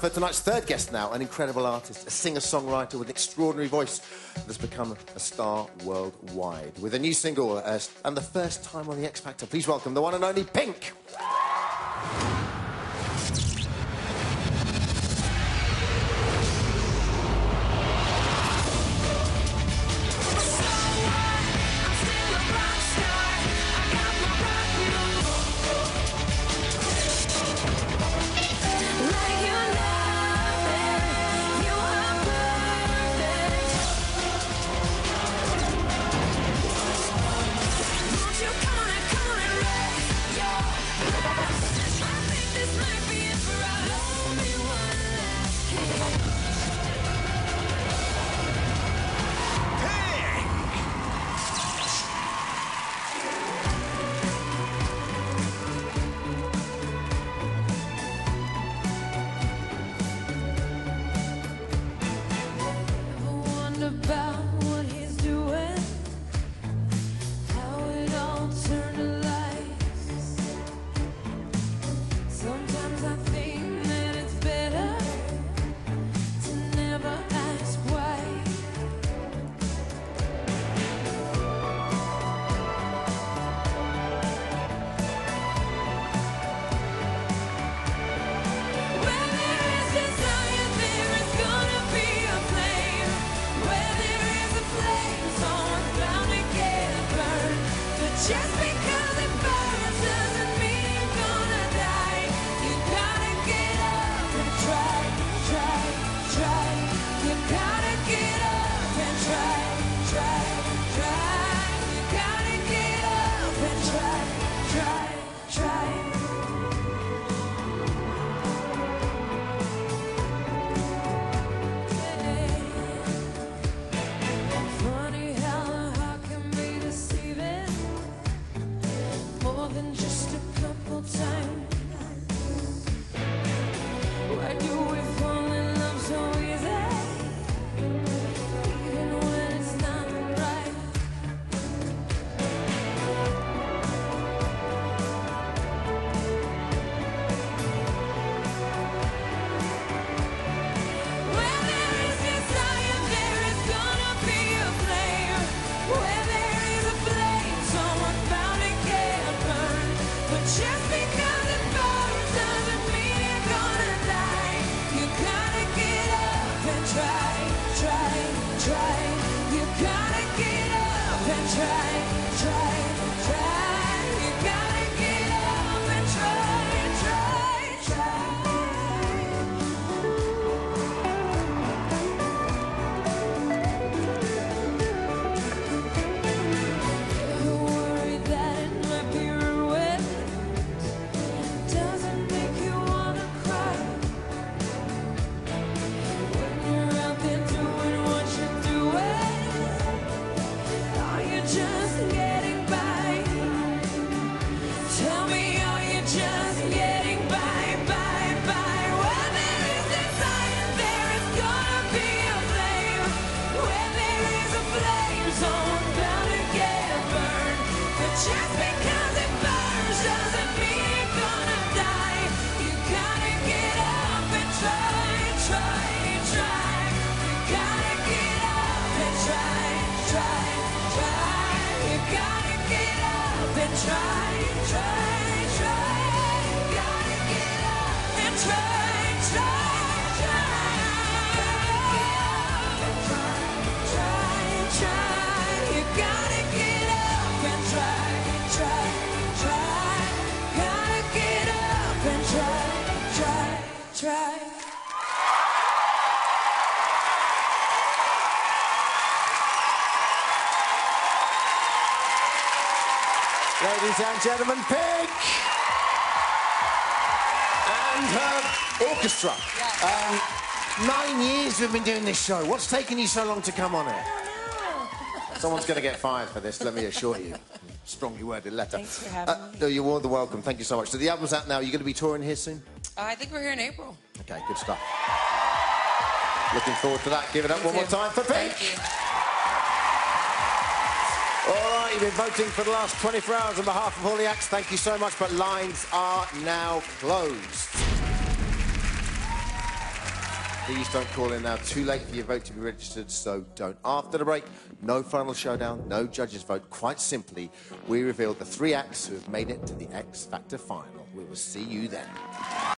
for tonight's third guest now, an incredible artist, a singer-songwriter with an extraordinary voice that has become a star worldwide. With a new single and the first time on the X Factor, please welcome the one and only Pink. About what he's doing, how it all turned to lies. Sometimes I think that it's better to never ask why. Where there is desire, there is gonna be a flame. Where there is a flame, someone's bound to get burned. But just because it burns doesn't mean you're gonna die. You gotta get up and try, try, try. You gotta get up and try, try, try. You gotta get up and try, try, try. Funny how the heart can be deceiving, more than just a couple times. Why do we fall in love so easy, even when it's not right? Where there is desire, there is gonna be a flame. Where there is a flame, someone's bound to get burned. But just because it burns doesn't mean you're gonna die. You gotta get up and try, try, try. You gotta get up and try, try, try. You gotta get up and try, try, try. You're worried that it might be ruined. Doesn't make you wanna cry. When you're out there doing what you're doing, are you just getting by? Tell me, are you just getting by, by, by? Where there is desire, there is gonna be a flame. Where there is a flame, someone's bound to get burned. But just because it burns doesn't mean you're gonna die. You gotta get up and try, try, try. You gotta get up and try, try, try. You gotta get up and try, try, try. You gotta get up and try, try, try. Try, try. You gotta get up and try, try, try. Gotta get up and try, try, try. Ladies and gentlemen, Pink! And her orchestra. 9 years we've been doing this show. What's taken you so long to come on it? Someone's going to get fired for this, let me assure you. Strongly worded letter. Thanks for having me. No, you're more than welcome. Thank you so much. So the album's out now. Are you going to be touring here soon? I think we're here in April. Okay, good stuff. Looking forward to that. Give it up one more time for Pink. Thank you. All right, you've been voting for the last 24 hours on behalf of all the acts. Thank you so much, but lines are now closed. Please don't call in now. Too late for your vote to be registered, so don't. After the break, no final showdown, no judges' vote. Quite simply, we revealed the 3 acts who have made it to the X Factor final. We will see you then.